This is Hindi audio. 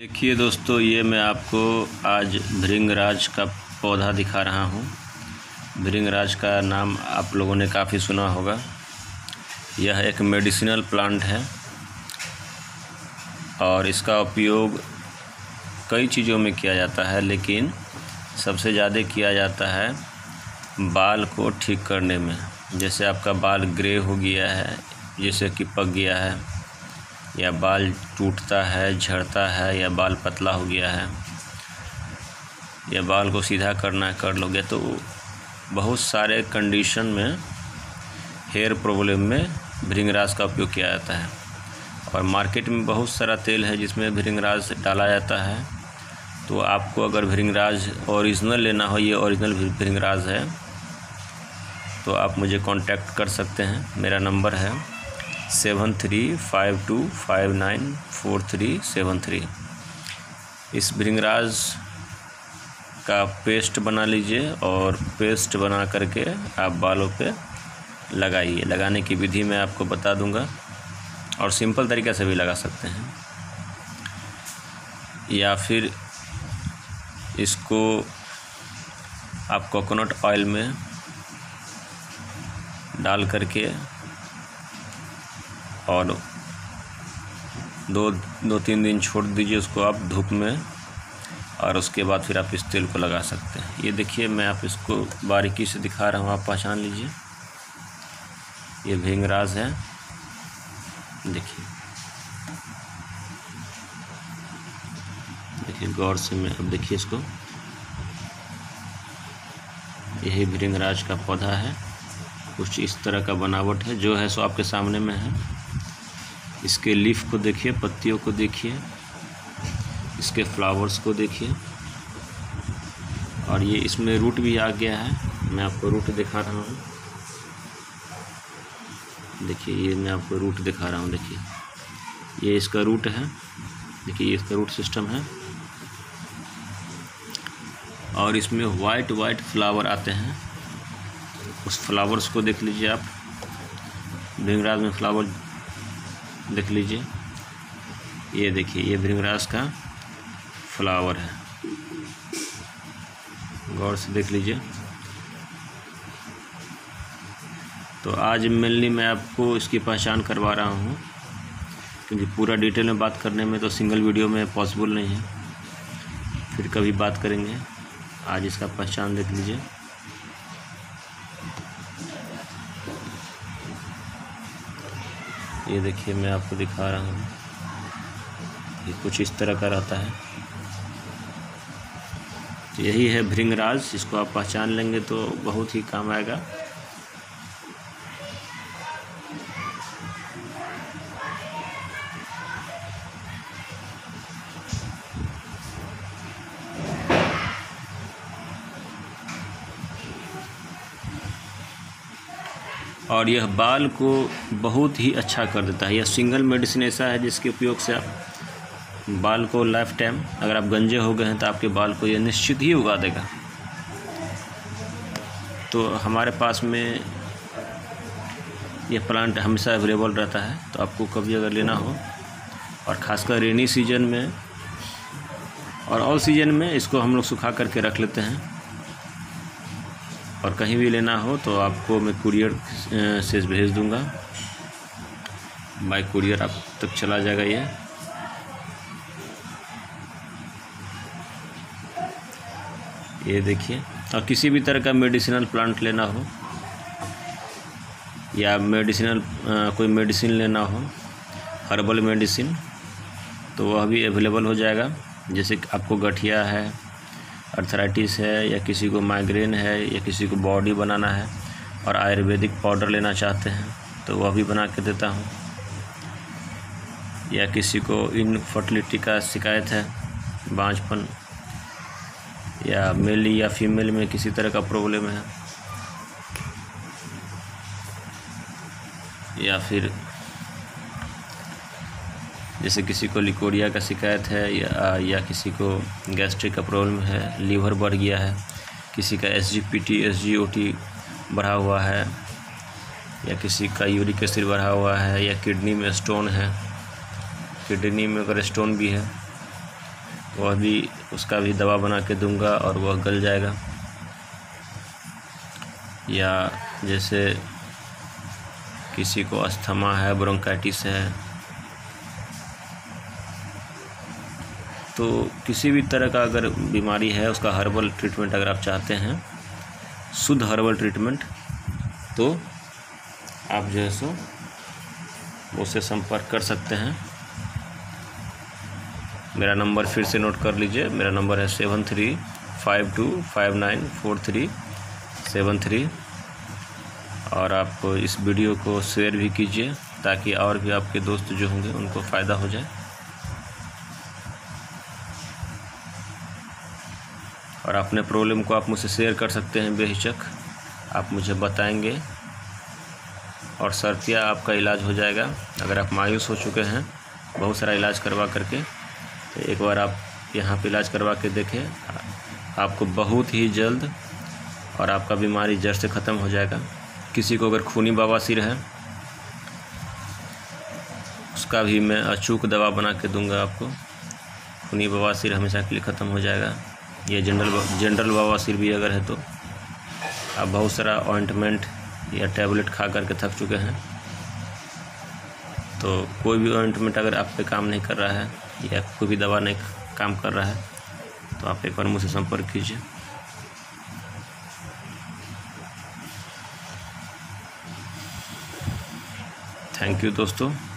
देखिए दोस्तों, ये मैं आपको आज भृंगराज का पौधा दिखा रहा हूँ। भृंगराज का नाम आप लोगों ने काफ़ी सुना होगा। यह एक मेडिसिनल प्लांट है और इसका उपयोग कई चीज़ों में किया जाता है, लेकिन सबसे ज़्यादा किया जाता है बाल को ठीक करने में। जैसे आपका बाल ग्रे हो गया है, जैसे कि पक गया है, या बाल टूटता है, झड़ता है, या बाल पतला हो गया है, या बाल को सीधा करना है, कर लोगे तो बहुत सारे कंडीशन में हेयर प्रॉब्लम में भृंगराज का उपयोग किया जाता है। और मार्केट में बहुत सारा तेल है जिसमें भृंगराज डाला जाता है। तो आपको अगर भृंगराज ओरिजिनल लेना हो, ये ओरिजिनल भृंगराज है, तो आप मुझे कांटेक्ट कर सकते हैं। मेरा नंबर है 7352594373। इस भृंगराज का पेस्ट बना लीजिए और पेस्ट बना करके आप बालों पे लगाइए। लगाने की विधि मैं आपको बता दूंगा और सिंपल तरीक़े से भी लगा सकते हैं, या फिर इसको आप कोकोनट ऑयल में डाल करके और दो तीन दिन छोड़ दीजिए उसको आप धूप में, और उसके बाद फिर आप इस तेल को लगा सकते हैं। ये देखिए, मैं आप इसको बारीकी से दिखा रहा हूँ, आप पहचान लीजिए। ये भृंगराज है, देखिए गौर से मैं अब देखिए इसको। यही भृंगराज का पौधा है, कुछ इस तरह का बनावट है, जो है सो आपके सामने में है। इसके लीफ को देखिए, पत्तियों को देखिए, इसके फ्लावर्स को देखिए, और ये इसमें रूट भी आ गया है। मैं आपको रूट दिखा रहा हूँ, देखिए ये मैं आपको रूट दिखा रहा हूँ। देखिए ये इसका रूट है, देखिए ये इसका रूट सिस्टम है, और इसमें वाइट फ्लावर आते हैं। उस फ्लावर्स को देख लीजिए आप, भृंगराज में फ्लावर देख लीजिए। ये देखिए, ये भृंगराज का फ्लावर है, गौर से देख लीजिए। तो आज मेनली मैं आपको इसकी पहचान करवा रहा हूँ, क्योंकि पूरा डिटेल में बात करने में तो सिंगल वीडियो में पॉसिबल नहीं है, फिर कभी बात करेंगे। आज इसका पहचान देख लीजिए। ये देखिए, मैं आपको दिखा रहा हूँ, ये कुछ इस तरह का रहता है। तो यही है भृंगराज, इसको आप पहचान लेंगे तो बहुत ही काम आएगा। और यह बाल को बहुत ही अच्छा कर देता है। यह सिंगल मेडिसिन ऐसा है जिसके उपयोग से आप बाल को लाइफ टाइम, अगर आप गंजे हो गए हैं तो आपके बाल को यह निश्चित ही उगा देगा। तो हमारे पास में यह प्लांट हमेशा अवेलेबल रहता है, तो आपको कभी अगर लेना हो, और ख़ासकर रेनी सीजन में और ऑल सीजन में इसको हम लोग सुखा करके रख लेते हैं। और कहीं भी लेना हो तो आपको मैं कुरियर से भेज दूंगा, बाय कुरियर आप तक चला जाएगा। ये देखिए। और किसी भी तरह का मेडिसिनल प्लांट लेना हो, या कोई मेडिसिन लेना हो, हर्बल मेडिसिन, तो वह भी अवेलेबल हो जाएगा। जैसे कि आपको गठिया है, अर्थराइटिस है, या किसी को माइग्रेन है, या किसी को बॉडी बनाना है और आयुर्वेदिक पाउडर लेना चाहते हैं तो वह भी बना के देता हूँ। या किसी को इनफर्टिलिटी का शिकायत है, बांझपन, या मेल या फीमेल में किसी तरह का प्रॉब्लम है, या फिर जैसे किसी को लिकोरिया का शिकायत है, या किसी को गैस्ट्रिक का प्रॉब्लम है, लीवर बढ़ गया है, किसी का SGPT SGOT बढ़ा हुआ है, या किसी का यूरिक एसिड बढ़ा हुआ है, या किडनी में स्टोन है, किडनी में अगर स्टोन भी है वह भी, उसका भी दवा बना के दूंगा और वह गल जाएगा। या जैसे किसी को अस्थमा है, ब्रोंकाइटिस है, तो किसी भी तरह का अगर बीमारी है उसका हर्बल ट्रीटमेंट अगर आप चाहते हैं, शुद्ध हर्बल ट्रीटमेंट, तो आप जो है सो मुझसे संपर्क कर सकते हैं। मेरा नंबर फिर से नोट कर लीजिए। मेरा नंबर है 7352594373। और आप इस वीडियो को शेयर भी कीजिए ताकि और भी आपके दोस्त जो होंगे उनको फ़ायदा हो जाए। और अपने प्रॉब्लम को आप मुझसे शेयर कर सकते हैं बेहिचक, आप मुझे बताएंगे और शर्तिया आपका इलाज हो जाएगा। अगर आप मायूस हो चुके हैं बहुत सारा इलाज करवा करके, तो एक बार आप यहाँ पे इलाज करवा के देखें, आपको बहुत ही जल्द और आपका बीमारी जड़ से ख़त्म हो जाएगा। किसी को अगर खूनी बवासीर है उसका भी मैं अचूक दवा बना के दूंगा आपको। खूनी बवासीर हमेशा के लिए ख़त्म हो जाएगा। ये जनरल बवासीर भी अगर है तो आप बहुत सारा ऑइंटमेंट या टैबलेट खा करके थक चुके हैं, तो कोई भी ऑइंटमेंट अगर आप पे काम नहीं कर रहा है या कोई भी दवा नहीं काम कर रहा है तो आप एक बार मुझसे संपर्क कीजिए। थैंक यू दोस्तों।